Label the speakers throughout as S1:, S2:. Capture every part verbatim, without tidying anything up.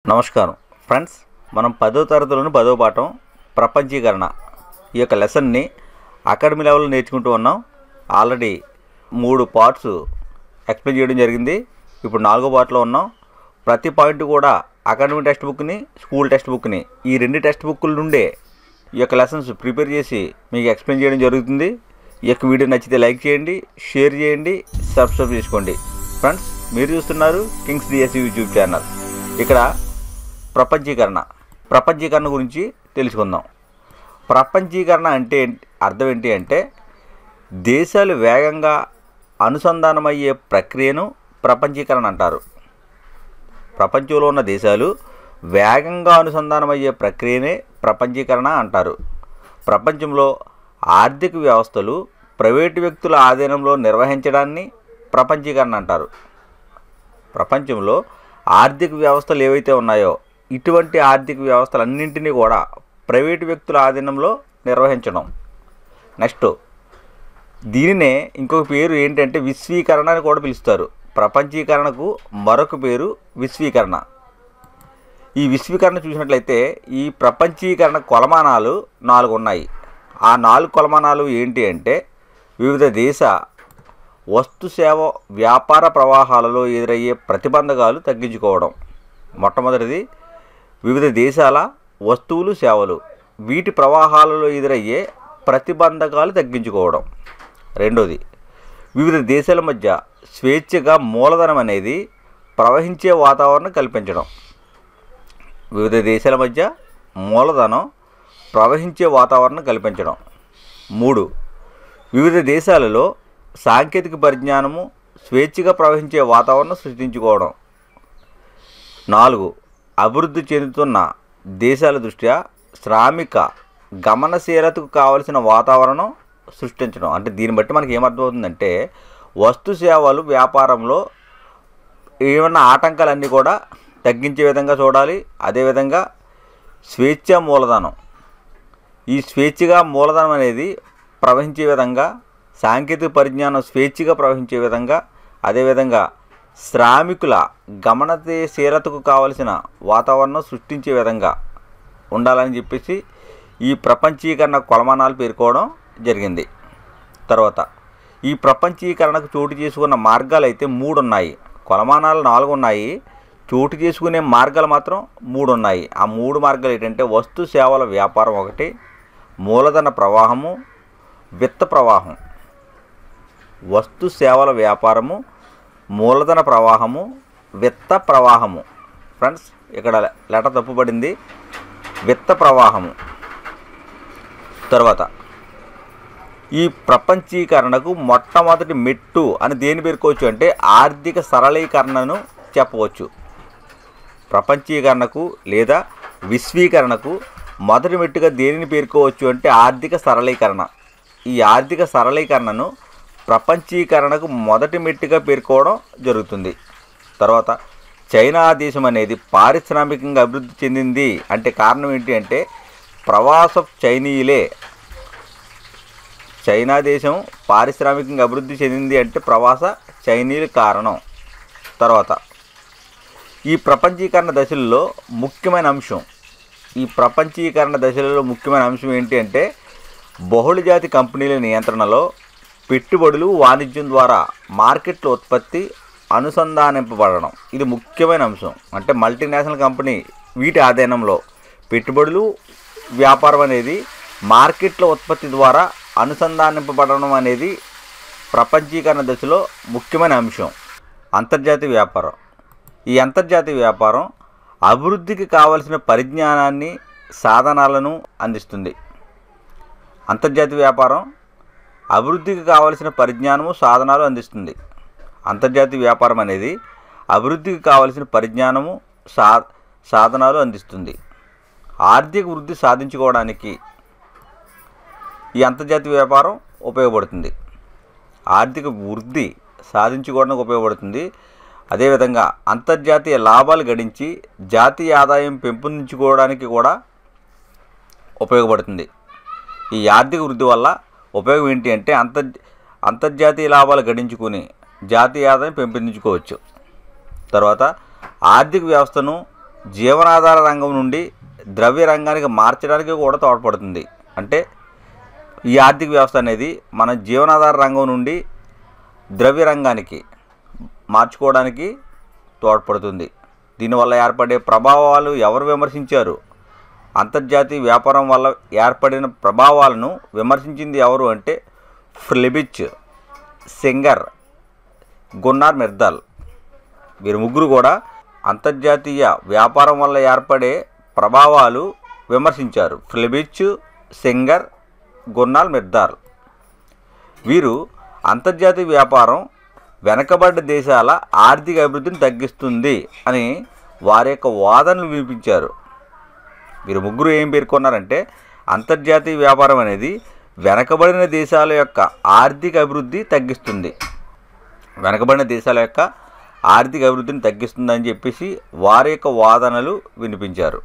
S1: నమస్కారం ఫ్రెండ్స్, మనం పదో తరగతిలోని పదో పాఠం ప్రపంచీకరణ ఈ యొక్క లెసన్ని అకాడమీ లెవెల్లో నేర్చుకుంటూ ఉన్నాం. ఆల్రెడీ మూడు పార్ట్స్ ఎక్స్ప్లెయిన్ చేయడం జరిగింది. ఇప్పుడు నాలుగో పార్ట్లో ఉన్నాం. ప్రతి పాయింట్ కూడా అకాడమీ టెక్స్ట్ బుక్ని, స్కూల్ టెక్స్ట్ బుక్ని, ఈ రెండు టెక్స్ట్ బుక్ల నుండే ఈ యొక్క లెసన్స్ ప్రిపేర్ చేసి మీకు ఎక్స్ప్లెయిన్ చేయడం జరుగుతుంది. ఈ యొక్క వీడియో నచ్చితే లైక్ చేయండి, షేర్ చేయండి, సబ్స్క్రైబ్ చేసుకోండి. ఫ్రెండ్స్, మీరు చూస్తున్నారు కింగ్స్ డిఎస్సి యూట్యూబ్ ఛానల్. ఇక్కడ ప్రపంచీకరణ ప్రపంచీకరణ గురించి తెలుసుకుందాం. ప్రపంచీకరణ అంటే అర్థం ఏంటి అంటే, దేశాలు వేగంగా అనుసంధానమయ్యే ప్రక్రియను ప్రపంచీకరణ అంటారు. ప్రపంచంలో ఉన్న దేశాలు వేగంగా అనుసంధానమయ్యే ప్రక్రియనే ప్రపంచీకరణ అంటారు. ప్రపంచంలో ఆర్థిక వ్యవస్థలు ప్రైవేటు వ్యక్తుల ఆధీనంలో నిర్వహించడాన్ని ప్రపంచీకరణ అంటారు. ప్రపంచంలో ఆర్థిక వ్యవస్థలు ఏవైతే ఉన్నాయో, ఇటువంటి ఆర్థిక వ్యవస్థలన్నింటినీ కూడా ప్రైవేటు వ్యక్తుల ఆధీనంలో నిర్వహించడం. నెక్స్ట్, దీనినే ఇంకొక పేరు ఏంటంటే విశ్వీకరణ అని కూడా పిలుస్తారు. ప్రపంచీకరణకు మరొక పేరు విశ్వీకరణ. ఈ విశ్వీకరణ చూసినట్లయితే ఈ ప్రపంచీకరణ కొలమానాలు నాలుగు ఉన్నాయి. ఆ నాలుగు కొలమానాలు ఏంటి అంటే, వివిధ దేశ వస్తు సేవ వ్యాపార ప్రవాహాలలో ఎదురయ్యే ప్రతిబంధకాలు తగ్గించుకోవడం. మొట్టమొదటిది వివిధ దేశాల వస్తువులు సేవలు, వీటి ప్రవాహాలలో ఎదురయ్యే ప్రతిబంధకాలు తగ్గించుకోవడం. రెండోది వివిధ దేశాల మధ్య స్వేచ్ఛగా మూలధనం అనేది ప్రవహించే వాతావరణం కల్పించడం. వివిధ దేశాల మధ్య మూలధనం ప్రవహించే వాతావరణం కల్పించడం. మూడు, వివిధ దేశాలలో సాంకేతిక పరిజ్ఞానము స్వేచ్ఛగా ప్రవహించే వాతావరణం సృష్టించుకోవడం. నాలుగు, అభివృద్ధి చెందుతున్న దేశాల దృష్ట్యా శ్రామిక గమనశీలతకు కావలసిన వాతావరణం సృష్టించడం. అంటే దీన్ని బట్టి మనకి ఏమర్థమవుతుందంటే, వస్తు సేవలు వ్యాపారంలో ఏమన్నా ఆటంకాలన్నీ కూడా తగ్గించే విధంగా చూడాలి. అదేవిధంగా స్వేచ్ఛ మూలధనం, ఈ స్వేచ్ఛగా మూలధనం అనేది ప్రవహించే విధంగా, సాంకేతిక పరిజ్ఞానం స్వేచ్ఛగా ప్రవహించే విధంగా, అదేవిధంగా శ్రామికుల గమనశీలతకు కావలసిన వాతావరణం సృష్టించే విధంగా ఉండాలని చెప్పేసి ఈ ప్రపంచీకరణ కొలమానాలు పేర్కోవడం జరిగింది. తర్వాత ఈ ప్రపంచీకరణకు చోటు చేసుకున్న మార్గాలు అయితే మూడు ఉన్నాయి. కొలమానాలు నాలుగు ఉన్నాయి, చోటు చేసుకునే మార్గాలు మాత్రం మూడు ఉన్నాయి. ఆ మూడు మార్గాలు ఏంటంటే, వస్తు సేవల వ్యాపారం ఒకటి, మూలధన ప్రవాహము, విత్త ప్రవాహం. వస్తు సేవల వ్యాపారము, మూలధన ప్రవాహము, విత్త ప్రవాహము. ఫ్రెండ్స్, ఇక్కడ లెటర్ తప్పుపడింది, విత్త ప్రవాహము. తర్వాత ఈ ప్రపంచీకరణకు మొట్టమొదటి మెట్టు అని దేని పేర్కోవచ్చు అంటే ఆర్థిక సరళీకరణను చెప్పవచ్చు. ప్రపంచీకరణకు లేదా విశ్వీకరణకు మొదటి మెట్టుగా దేనిని పేర్కోవచ్చు అంటే ఆర్థిక సరళీకరణ. ఈ ఆర్థిక సరళీకరణను ప్రపంచీకరణకు మొదటి మెట్టుగా పేర్కోవడం జరుగుతుంది. తర్వాత చైనా దేశం అనేది పారిశ్రామికంగా అభివృద్ధి చెందింది అంటే కారణం ఏంటి అంటే ప్రవాస చైనీయులే. చైనా దేశం పారిశ్రామికంగా అభివృద్ధి చెందింది అంటే ప్రవాస చైనీయుల కారణం. తర్వాత ఈ ప్రపంచీకరణ దశల్లో ముఖ్యమైన అంశం ఈ ప్రపంచీకరణ దశలలో ముఖ్యమైన అంశం ఏంటి అంటే బహుళజాతి కంపెనీల నియంత్రణలో పెట్టుబడులు వాణిజ్యం ద్వారా మార్కెట్లో ఉత్పత్తి అనుసంధానింపబడడం. ఇది ముఖ్యమైన అంశం. అంటే మల్టీనేషనల్ కంపెనీ వీటి ఆధీనంలో పెట్టుబడులు వ్యాపారం అనేది మార్కెట్లో ఉత్పత్తి ద్వారా అనుసంధానింపబడడం అనేది ప్రపంచీకరణ దశలో ముఖ్యమైన అంశం. అంతర్జాతీయ వ్యాపారం. ఈ అంతర్జాతీయ వ్యాపారం అభివృద్ధికి కావలసిన పరిజ్ఞానాన్ని, సాధనాలను అందిస్తుంది. అంతర్జాతీయ వ్యాపారం అభివృద్ధికి కావలసిన పరిజ్ఞానము, సాధనాలు అందిస్తుంది. అంతర్జాతీయ వ్యాపారం అనేది అభివృద్ధికి కావలసిన పరిజ్ఞానము, సా సాధనాలు అందిస్తుంది. ఆర్థిక వృద్ధి సాధించుకోవడానికి ఈ అంతర్జాతీయ వ్యాపారం ఉపయోగపడుతుంది. ఆర్థిక వృద్ధి సాధించుకోవడానికి ఉపయోగపడుతుంది. అదేవిధంగా అంతర్జాతీయ లాభాలు గడించి జాతీయ ఆదాయం పెంపొందించుకోవడానికి కూడా ఉపయోగపడుతుంది. ఈ ఆర్థిక వృద్ధి వల్ల ఉపయోగం ఏంటి అంటే అంతర్ అంతర్జాతీయ లాభాలు గడించుకుని జాతీయ ఆదాయం పెంపొందించుకోవచ్చు. తర్వాత ఆర్థిక వ్యవస్థను జీవనాధార రంగం నుండి ద్రవ్య రంగానికి మార్చడానికి కూడా తోడ్పడుతుంది. అంటే ఈ ఆర్థిక వ్యవస్థ అనేది మన జీవనాధార రంగం నుండి ద్రవ్య రంగానికి మార్చుకోవడానికి తోడ్పడుతుంది. దీనివల్ల ఏర్పడే ప్రభావాలు ఎవరు విమర్శించారు? అంతర్జాతీయ వ్యాపారం వల్ల ఏర్పడిన ప్రభావాలను విమర్శించింది ఎవరు అంటే ఫ్లెబిచ్, సింగర్, గున్నార్ మిర్దాల్. వీరు ముగ్గురు కూడా అంతర్జాతీయ వ్యాపారం వల్ల ఏర్పడే ప్రభావాలు విమర్శించారు. ఫ్లెబిచ్, సింగర్, గున్నార్ మిర్దాల్. వీరు అంతర్జాతీయ వ్యాపారం వెనకబడ్డ దేశాల ఆర్థిక అభివృద్ధిని తగ్గిస్తుంది అని వారి యొక్క వాదనలు వినిపించారు. వీరు ముగ్గురు ఏం పేర్కొన్నారంటే అంతర్జాతీయ వ్యాపారం అనేది వెనకబడిన దేశాల యొక్క ఆర్థిక అభివృద్ధి తగ్గిస్తుంది వెనకబడిన దేశాల యొక్క ఆర్థిక అభివృద్ధిని తగ్గిస్తుందని చెప్పేసి వారి యొక్క వాదనలు వినిపించారు.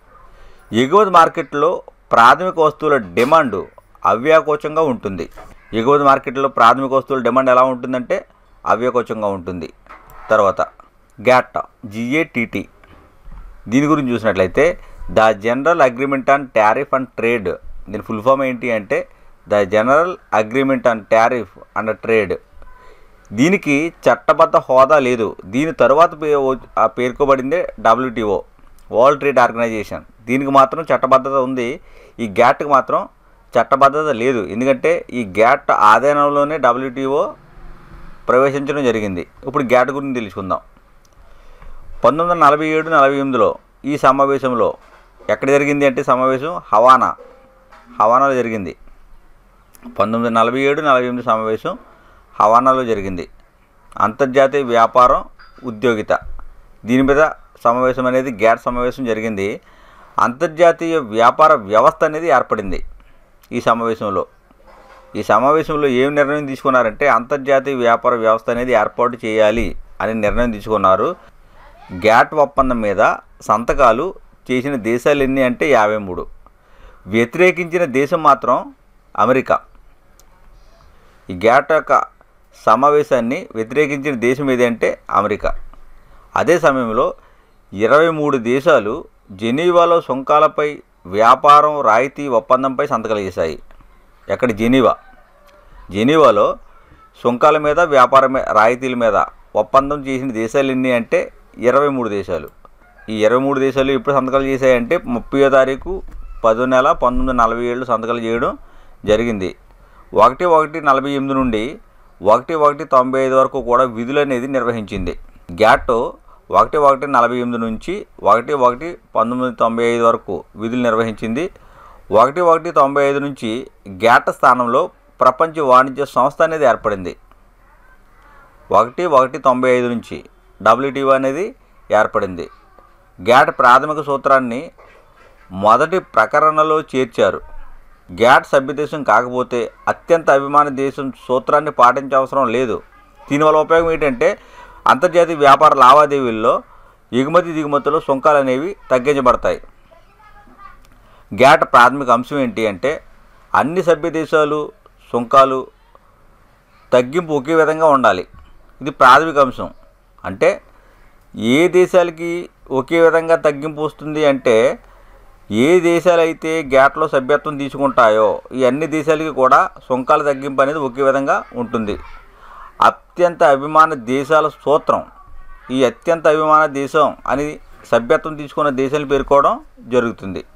S1: ఎగుమతి మార్కెట్లో ప్రాథమిక వస్తువుల డిమాండ్ అవ్యాకోచంగా ఉంటుంది. ఎగుమతి మార్కెట్లో ప్రాథమిక వస్తువుల డిమాండ్ ఎలా ఉంటుందంటే అవ్యాకోచంగా ఉంటుంది. తర్వాత గ్యాట్, జిఏటిటి. దీని గురించి చూసినట్లయితే the general agreement on tariff and trade. దీని ఫుల్ ఫామ్ ఏంటి అంటే the general agreement on tariff and trade. దీనికి చట్టబద్ధ హోదా లేదు. దీని తరువాత పేర్కొబడిందే డబ్ల్యూటీఓ, వరల్డ్ ట్రేడ్ ఆర్గనైజేషన్. దీనికి మాత్రం చట్టబద్ధత ఉంది. ఈ గ్యాట్కి మాత్రం చట్టబద్ధత లేదు. ఎందుకంటే ఈ గ్యాట్ ఆధీనంలోనే డబ్ల్యూటీఓ ప్రవేశించడం జరిగింది. ఇప్పుడు గ్యాట్ గురించి తెలుసుకుందాం. పంతొమ్మిది వందల నలభై ఏడు నలభై ఎనిమిదిలో ఈ సమావేశంలో ఎక్కడ జరిగింది అంటే సమావేశం హవానా హవానాలో జరిగింది. పంతొమ్మిది వందల నలభై ఏడు నలభై ఎనిమిది సమావేశం హవానాలో జరిగింది. అంతర్జాతీయ వ్యాపారం ఉద్యోగిత దీని మీద సమావేశం అనేది గ్యాట్ సమావేశం జరిగింది. అంతర్జాతీయ వ్యాపార వ్యవస్థ అనేది ఏర్పడింది ఈ సమావేశంలో. ఈ సమావేశంలో ఏం నిర్ణయం తీసుకున్నారంటే అంతర్జాతీయ వ్యాపార వ్యవస్థ అనేది ఏర్పాటు చేయాలి అని నిర్ణయం తీసుకున్నారు. గ్యాట్ ఒప్పందం మీద సంతకాలు చేసిన దేశాలు ఎన్ని అంటే యాభై మూడు. వ్యతిరేకించిన దేశం మాత్రం అమెరికా. ఈ గ్యాట్ యొక్క సమావేశాన్ని వ్యతిరేకించిన దేశం ఏది అంటే అమెరికా. అదే సమయంలో ఇరవై మూడు దేశాలు జెనీవాలో సుంకాలపై వ్యాపారం రాయితీ ఒప్పందంపై సంతకాలు చేశాయి. ఎక్కడ? జెనీవా. జెనీవాలో సుంకాల మీద వ్యాపార రాయితీల మీద ఒప్పందం చేసిన దేశాలు ఎన్ని అంటే ఇరవై మూడు దేశాలు. ఈ ఇరవై మూడు దేశాలు ఎప్పుడు సంతకాలు చేశాయంటే ముప్పయో తారీఖు పదో నెల పంతొమ్మిది వందల నలభై ఏళ్ళు సంతకాలు చేయడం జరిగింది. ఒకటి ఒకటి నలభై ఎనిమిది నుండి ఒకటి ఒకటి తొంభై ఐదు వరకు కూడా విధులు అనేది నిర్వహించింది. గ్యాట్ ఒకటి ఒకటి నలభై ఎనిమిది నుంచి ఒకటి ఒకటి పంతొమ్మిది వందల తొంభై ఐదు వరకు విధులు నిర్వహించింది. ఒకటి ఒకటి తొంభై ఐదు నుంచి గ్యాట్ స్థానంలో ప్రపంచ వాణిజ్య సంస్థ అనేది ఏర్పడింది. ఒకటి ఒకటి తొంభై ఐదు నుంచి డబ్ల్యూటీఓ అనేది ఏర్పడింది. గ్యాట్ ప్రాథమిక సూత్రాన్ని మొదటి ప్రకరణలో చేర్చారు. గ్యాట్ సభ్యదేశం కాకపోతే అత్యంత అభిమాన దేశం సూత్రాన్ని పాటించవసరం లేదు. దీనివల్ల ఉపయోగం ఏంటంటే అంతర్జాతీయ వ్యాపార లావాదేవీల్లో ఎగుమతి దిగుమతులు సుంకాలు అనేవి తగ్గించబడతాయి. గ్యాట్ ప్రాథమిక అంశం ఏంటి అంటే అన్ని సభ్య దేశాలు సుంకాలు తగ్గింపు ఒకే విధంగా ఉండాలి. ఇది ప్రాథమిక అంశం. అంటే ఏ దేశాలకి ఒకే విధంగా తగ్గింపు వస్తుంది అంటే ఏ దేశాలైతే గ్యాట్లో సభ్యత్వం తీసుకుంటాయో ఈ అన్ని దేశాలకి కూడా సుంకాల తగ్గింపు అనేది ఒకే విధంగా ఉంటుంది. అత్యంత అభిమాన దేశాల సూత్రం. ఈ అత్యంత అభిమాన దేశం అని సభ్యత్వం తీసుకున్న దేశాలు పేర్కోవడం జరుగుతుంది.